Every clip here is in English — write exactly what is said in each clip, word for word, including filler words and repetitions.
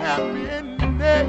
happiness.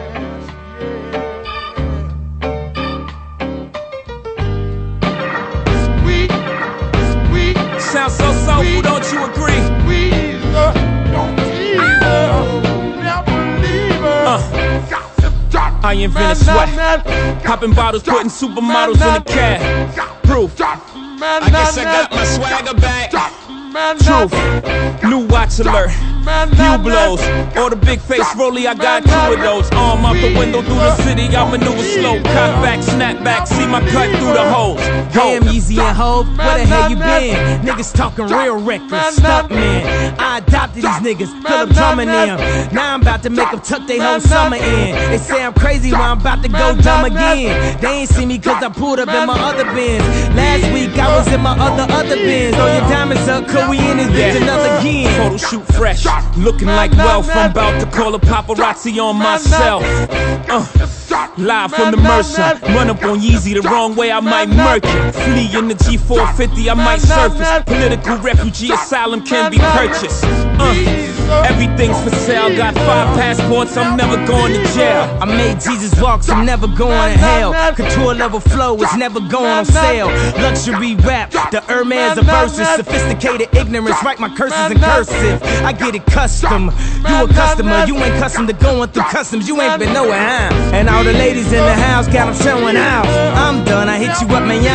Sweet, sweet. Sounds so soulful, don't you agree? Squeezer, don't tease her, never leave her. Uh. I invented sweat, popping bottles, putting supermodels in the cab. Proof. I guess I got my swagger back. Truth. New watch alert. Few blows. Or the big face rollie, I got two of those. Arm out the window through the city, I maneuver slow. Cock back, snap back, see my cut through the holes. Damn, Yeezy and Hove, where the hell you been? Niggas talking real reckless, stunt man. I adopted these niggas, Philip drumming them. Now I'm about to make them tuck they whole summer in. They say I'm crazy when I'm about to go dumb again. They ain't see me cause I pulled up in my other Benz. Last week I was in my other, other Benz. Throw your diamonds up, cause we in this bitch another again. Photo shoot fresh, looking like wealth. I'm about to call a paparazzi on myself. Uh, live from the Mercer. Run up on Yeezy the wrong way, I might murk it. Flee in the G four fifty, I might surface. Political refugee asylum can be purchased. Uh, everything's for sale. Got five passports, I'm never going to jail. I made Jesus walk, so I'm never going to hell. Couture level flow is never going on sale. Luxury rap, the Hermes of verses. Sophisticated ignorance, write my curses in cursive. I get it custom. You a customer, you ain't custom to going through customs. You ain't been nowhere, huh? And all the ladies in the house got them showing out. I'm done, I hit you up, man,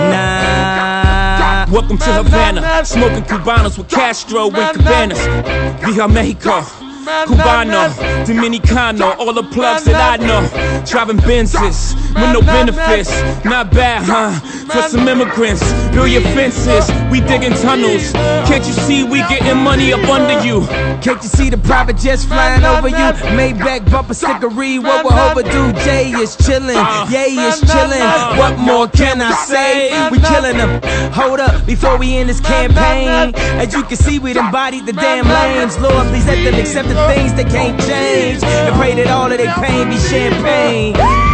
nah. Welcome to Havana, smoking Cubanos with Castro and Cabanas. Via Mexico, Cubano, Dominicano, all the plugs that I know. Driving Benzes with no benefits, not bad, huh? For some immigrants, build your fences, we digging tunnels. Can't you see we getting money up under you? Can't you see the private jets flying over you? Maybach bumper stickery, what we're overdue. Jay is chillin', Yay is chillin'. What more can I say? We killing them. Hold up, before we end this campaign. As you can see, we embodied the damn lames. Lord, please let them accept the things they can't change, and pray that all of their pain be champagne.